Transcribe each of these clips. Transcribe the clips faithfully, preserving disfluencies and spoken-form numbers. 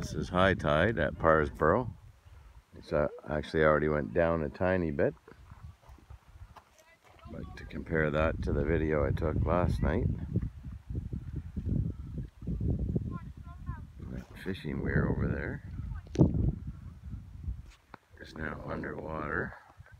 This is high tide at Parrsboro. It's uh, actually already went down a tiny bit. But to compare that to the video I took last night, that fishing weir over there is now underwater.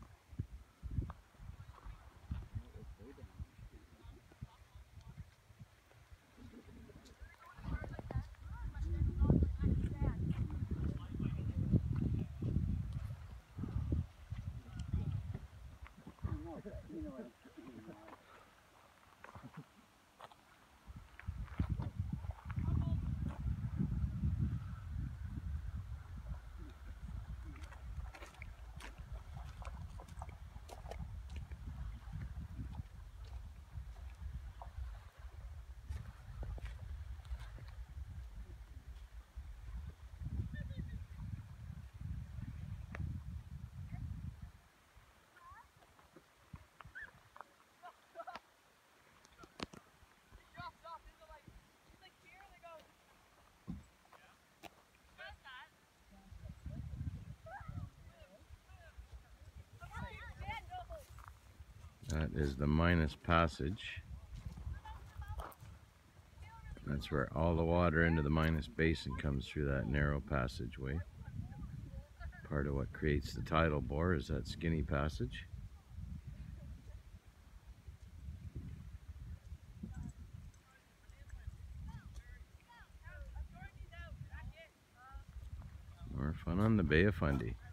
That is the Minus Passage. That's where all the water into the Minus Basin comes through that narrow passageway. Part of what creates the tidal bore is that skinny passage. More fun on the Bay of Fundy.